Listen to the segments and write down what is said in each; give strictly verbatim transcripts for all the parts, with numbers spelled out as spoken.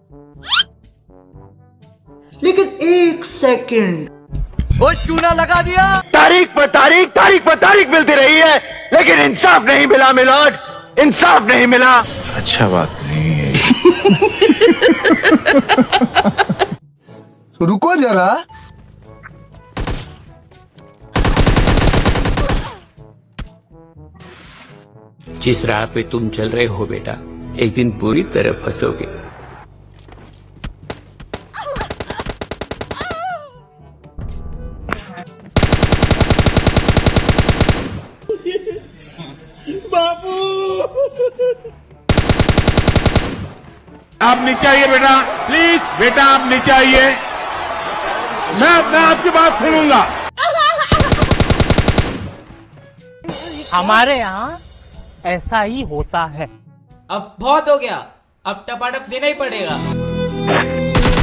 लेकिन एक सेकंड, वो चूना लगा दिया। तारीख पर तारीख तारीख पर तारीख मिलती रही है, लेकिन इंसाफ नहीं मिला मिलोड, इंसाफ नहीं मिला। अच्छा बात नहीं है। रुको जरा, जिस राह पे तुम चल रहे हो बेटा, एक दिन पूरी तरह फंसोगे। बापू, आप नीचे आइए बेटा, प्लीज बेटा आप नीचे आइए, मैं मैं आपकी बात सुनूंगा। हमारे यहाँ ऐसा ही होता है। अब बहुत हो गया, अब टपाटप देना ही पड़ेगा।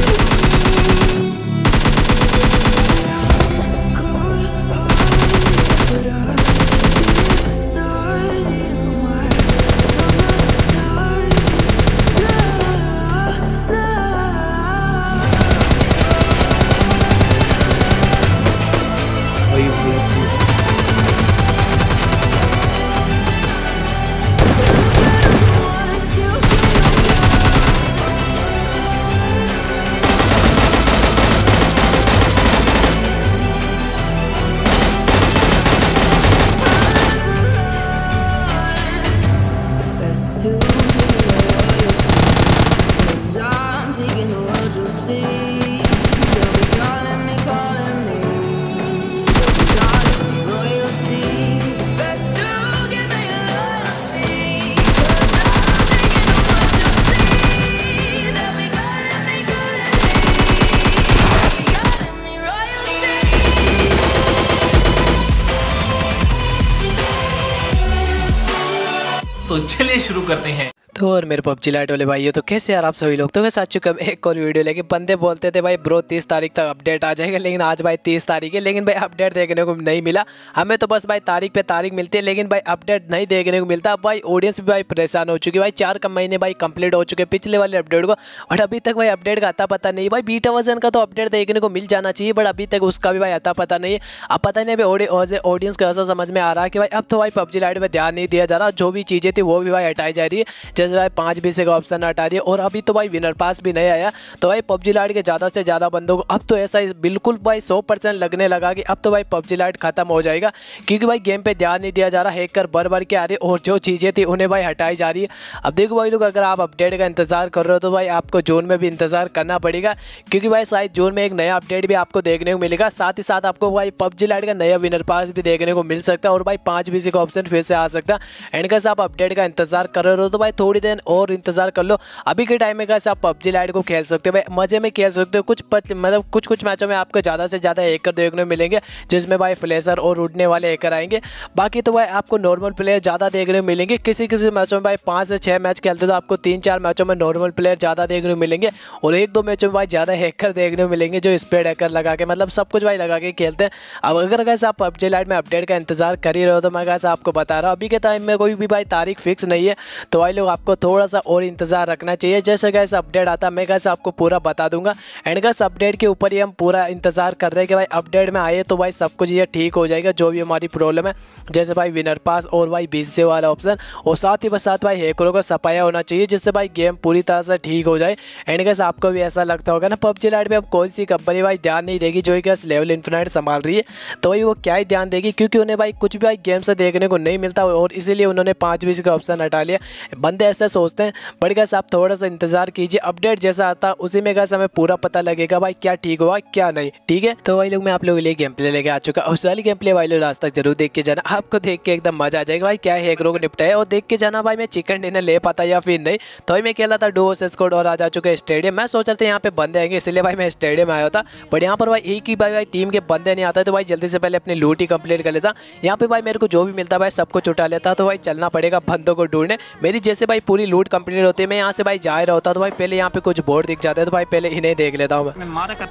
तो चलिए शुरू करते हैं। तो और मेरे पबजी लाइट वाले भाइयों, तो कैसे यार आप सभी लोग। तो कैसे आ चुके हम एक और वीडियो लेके। बंदे बोलते थे भाई ब्रो तीस तारीख तक अपडेट आ जाएगा, लेकिन आज भाई तीस तारीख है, लेकिन भाई अपडेट देखने को नहीं मिला। हमें तो बस भाई तारीख पे तारीख मिलती है, लेकिन भाई अपडेट नहीं देखने को मिलता। भाई ऑडियंस भी भाई परेशान हो चुकी है। भाई चार कम महीने भाई कंप्लीट हो चुके पिछले वाले अपडेट को, बट अभी तक भाई अपडेट का अता पता नहीं। भाई बीटा वर्जन का तो अपडेट देखने को मिल जाना चाहिए, बट अभी तक उसका भी भाई अता पता नहीं है। अब पता नहीं अभी ऑडियंस को ऐसा समझ में आ रहा है कि भाई अब तो भाई पबजी लाइट में ध्यान नहीं दिया जा रहा। जो भी चीज़ें थी वो भी भाई हटाई जा रही है, जैसे भाई पाँच बीस का ऑप्शन हटा दिया। और अभी तो भाई विनर पास भी नहीं आया, तो भाई पबजी लाइट के ज़्यादा से ज़्यादा बंदों को अब तो ऐसा बिल्कुल भाई सौ परसेंट लगने लगा कि अब तो भाई पबजी लाइट खत्म हो जाएगा, क्योंकि भाई गेम पे ध्यान नहीं दिया जा रहा। हैकर भर भर के आ रही और जो चीज़ें थी उन्हें भाई हटाई जा रही है। अब देखो भाई लोग, अगर आप अपडेट का इंतजार कर रहे हो तो भाई आपको जून में भी इंतजार करना पड़ेगा, क्योंकि भाई शायद जून में एक नया अपडेट भी आपको देखने को मिलेगा। साथ ही साथ आपको भाई पबजी लाइट का नया विनर पास भी देखने को मिल सकता है, और भाई पाँच बीसी का ऑप्शन फिर से आ सकता है। एंड कैसे आप अपडेट का इंतजार कर रहे हो तो भाई थोड़ी देर और इंतजार कर लो। अभी के टाइम में कैसे आप पबजी लाइट को खेल सकते हो, भाई मजे में खेल सकते हो। कुछ मतलब कुछ कुछ मैचों में आपको ज़्यादा से ज़्यादा हैकर देखने को मिलेंगे, जिसमें भाई फ्लैशर और उड़ने वाले हैकर आएंगे। बाकी तो भाई आपको नॉर्मल प्लेयर ज़्यादा देखने को मिलेंगे। किसी किसी मैचों में भाई पाँच से छः मैच खेलते तो आपको तीन चार मैचों में नॉर्मल प्लेयर ज़्यादा देखने को मिलेंगे, और एक दो मैचों में भाई ज़्यादा हैकर देखने को मिलेंगे, जो स्प्रेड हैकर लगा के मतलब सब कुछ भाई लगा के खेलते हैं। अब अगर कैसे आप पबजी लाइट में अपडेट का इंतजार कर ही रहे हो तो मैं कैसे आपको बता रहा हूँ, अभी के टाइम में कोई भी भाई तारीख फिक्स नहीं है, तो भाई लोग आपको थोड़ा सा और इंतजार रखना चाहिए। जैसे कैसे अपडेट आता मैं कैसे आपको पूरा बता दूंगा। एंड कैसे अपडेट के ऊपर ही हम पूरा इंतजार कर रहे हैं कि भाई अपडेट में आए तो भाई सब कुछ ये ठीक हो जाएगा, जो भी हमारी प्रॉब्लम है, जैसे भाई विनर पास और भाई बीस वाला ऑप्शन, और साथ ही बस साथ भाई हैकरों का सफाया होना चाहिए, जिससे भाई गेम पूरी तरह से ठीक हो जाए। एंड कैसे आपको भी ऐसा लगता होगा ना पबजी लाइट में अब कौन सी कंपनी भाई ध्यान नहीं देगी, जो कि लेवल इन्फिनाइट संभाल रही है, तो भाई वो क्या ही ध्यान देगी, क्योंकि उन्हें भाई कुछ भी भाई गेम से देखने को नहीं मिलता, और इसीलिए उन्होंने पाँच बीस का ऑप्शन हटा लिया। बंदे ऐसे सोचते हैं, बट कैसे आप थोड़ा सा इंतजार कीजिए, अपडेट जैसा आता उसी में कैसे हमें पूरा पता लगेगा भाई क्या ठीक हुआ क्या नहीं। ठीक है, तो भाई लोग मैं आप लोगों के लिए गेम प्ले लेके आ चुका हूं। उस वाली गेम प्ले भाई लोग लास्ट तक जरूर देख के जाना, आपको देख के एकदम मजा आ जाएगा भाई क्या हैकरों को निपटाया, और देख के जाना भाई मैं चिकन डिनर ले पाता या फिर नहीं। तो भाई मैं खेला था डू वर्सेस स्क्वाड और आ जा चुके स्टेडियम। मैं सोच रहा था यहाँ पे बंदे आएंगे, इसलिए भाई मैं स्टेडियम आया था, बट यहाँ पर भाई एक ही भाई भाई टीम के बंदे नहीं आता, तो भाई जल्दी से पहले अपनी लूट ही कंप्लीट कर लेता। यहाँ पे भाई मेरे को जो भी मिलता भाई सब कुछ उठा लेता, तो भाई चलना पड़ेगा बंदों को ढूंढने। मेरी जैसे भाई पूरी लूट कंप्लीट होती है, मैं यहाँ से भाई जा रहा होता, तो भाई पहले यहाँ पे कुछ बोर्ड दिख जाता है, तो भाई पहले इन्हें देख लेता हूँ मैं।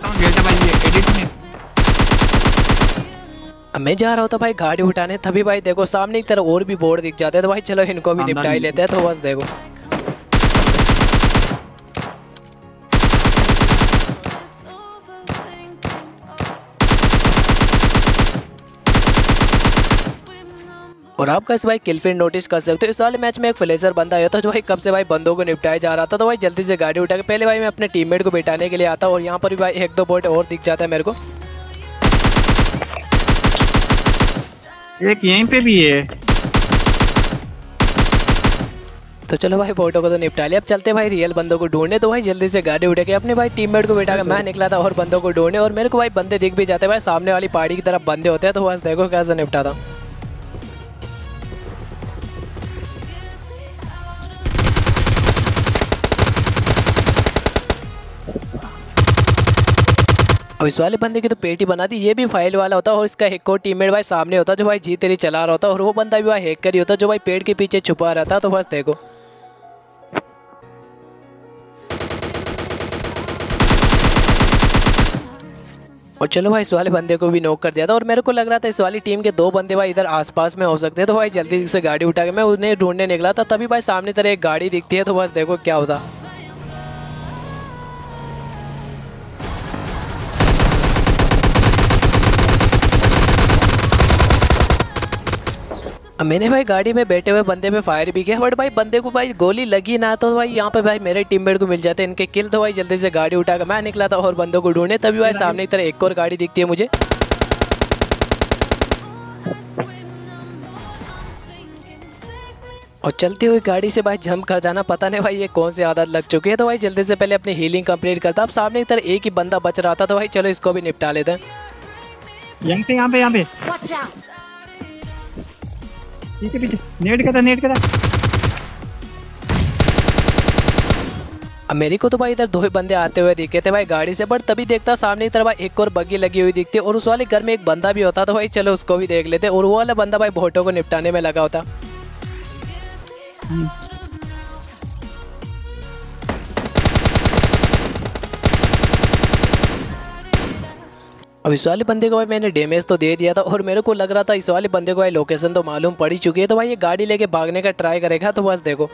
मैं जा रहा होता भाई गाड़ी उठाने, तभी भाई देखो सामने की तरफ और भी बोर्ड दिख जाते हैं, तो भाई चलो इनको भी निपटा ही लेते हैं। तो बस देखो और आप कैसे भाई किल फीड नोटिस कर सकते हो, इस वाले मैच में एक फ्लेशर बंदा आया था जो भाई कब से भाई बंदों को निपटाया जा रहा था। तो भाई जल्दी से गाड़ी उठा के पहले भाई मैं अपने टीममेट को बिठाने के लिए आता हूँ और यहाँ पर भी भाई एक दो बोट और दिख जाता है मेरे को। एक यहीं पे भी है। तो चलो भाई बोटो को तो निपटा लिया, अब चलते भाई रियल बंदों को ढूंढने। तो भाई जल्दी से गाड़ी उठा के अपने भाई टीममेट को बिठा के मैं निकला था और बंदों को ढूंढने, और मेरे को भाई बंदे दिख भी जाते हैं भाई, सामने वाली पहाड़ी की तरफ बंदे होते हैं। तो बस देखो कैसे निपटाता हूँ। अब इस वाले बंदे की तो पेटी बना दी, ये भी फाइल वाला होता है और इसका एक और टीममेट भाई सामने होता है जो भाई जी तेरी चला रहा होता है, और वो बंदा भी भाई हैक कर ही होता है जो भाई पेड़ के पीछे छुपा रहता है। तो बस देखो और चलो भाई इस वाले बंदे को भी नॉक कर दिया था, और मेरे को लग रहा था इस वाली टीम के दो बंदे भाई इधर आसपास में हो सकते हैं। तो भाई जल्दी से गाड़ी उठा के मैं उन्हें ढूंढने निकला था, तभी भाई सामने तरह एक गाड़ी दिखती है। तो बस देखो क्या होता। अब मैंने भाई गाड़ी में बैठे हुए बंदे पे फायर भी किया, बट भाई बंदे को भाई गोली लगी ना, तो भाई यहाँ पे भाई मेरे टीममेट को मिल जाते हैं इनके किल। तो भाई जल्दी से गाड़ी उठाकर मैं निकला था और बंदों को ढूंढने, तभी भाई सामने की तरह एक और गाड़ी दिखती है मुझे। और चलती हुई गाड़ी से भाई जंप कर जाना, पता नहीं भाई ये कौन सी आदत लग चुकी है। तो भाई जल्दी से पहले अपनी हीलिंग कंप्लीट करता। अब सामने की तरह एक ही बंदा बच रहा था, तो भाई चलो इसको भी निपटा लेते हैं। यहाँ पे यहाँ पे यहाँ पे ठीक है, पीछे नेट का था, नेट का था। अब मेरे को तो भाई इधर दो ही बंदे आते हुए दिखे थे भाई गाड़ी से, बट तभी देखता सामने की तरफ भाई एक और बग्गी लगी हुई दिखती, और उस वाले घर में एक बंदा भी होता। तो भाई चलो उसको भी देख लेते, और वो वाला बंदा भाई बोटो को निपटाने में लगा होता। अब इस वाले बंदे को भाई मैंने डैमेज तो दे दिया था, और मेरे को लग रहा था इस वाले बंदे को भाई लोकेशन तो मालूम पड़ ही चुकी है। तो भाई ये गाड़ी लेके भागने का ट्राई करेगा। तो बस देखो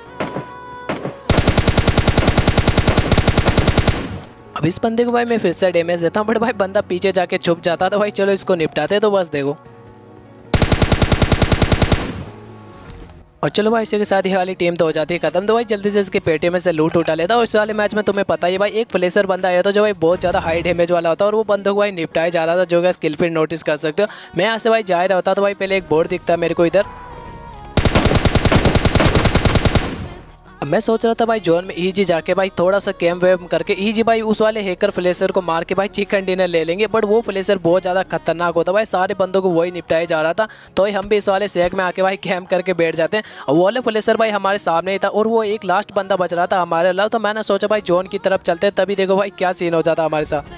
अब इस बंदे को भाई मैं फिर से डैमेज देता हूँ, बट भाई बंदा पीछे जाके छुप जाता। तो भाई चलो इसको निपटाते। तो बस देखो और चलो भाई इसी के साथ ये वाली टीम तो हो जाती है खत्म। तो भाई जल्दी से इसके पेटे में से लूट उठा लेता। और इस वाले मैच में तुम्हें पता ही है भाई एक फ्लेशर बंदा आया था जो भाई बहुत ज़्यादा हाई डैमेज वाला होता है, और वो बंदों को भाई निपटाया जा रहा था, जो कि स्किल फीड नोटिस कर सकते हो। मैं यहाँ से भाई जा रहा होता तो भाई पहले एक बोर्ड दिखता मेरे को इधर। अब मैं सोच रहा था भाई जोन में इजी जाके भाई थोड़ा सा कैम्प वैम्प करके इजी भाई उस वाले हैकर फ्लेशर को मार के भाई चिकन डिनर ले लेंगे, बट वो फ्लेशर बहुत ज़्यादा खतरनाक होता है भाई, सारे बंदों को वही निपटाया जा रहा था। तो हम भी इस वाले शेक में आके भाई कैम्प करके बैठ जाते हैं, और वो वाले फ्लेशर भाई हमारे सामने ही था, और वो एक लास्ट बंदा बच रहा था हमारे अलावा। तो मैंने सोचा भाई जोन की तरफ चलते, तभी देखो भाई क्या सीन हो जाता हमारे साथ।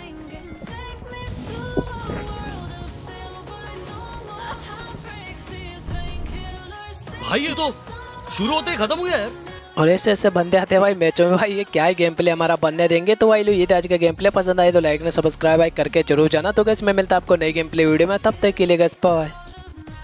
भाई ये तो शुरू होते ही खत्म हो गया यार। और ऐसे ऐसे बंदे आते हैं भाई मैचों में, भाई ये क्या है गेम प्ले हमारा बनने देंगे। तो भाई लो ये था आज का गेम प्ले, पसंद आए तो लाइक ने सब्सक्राइब भाई करके जरूर जाना। तो गाइस मैं मिलता आपको नई गेम प्ले वीडियो में, तब तक के लिए गाइस बाय।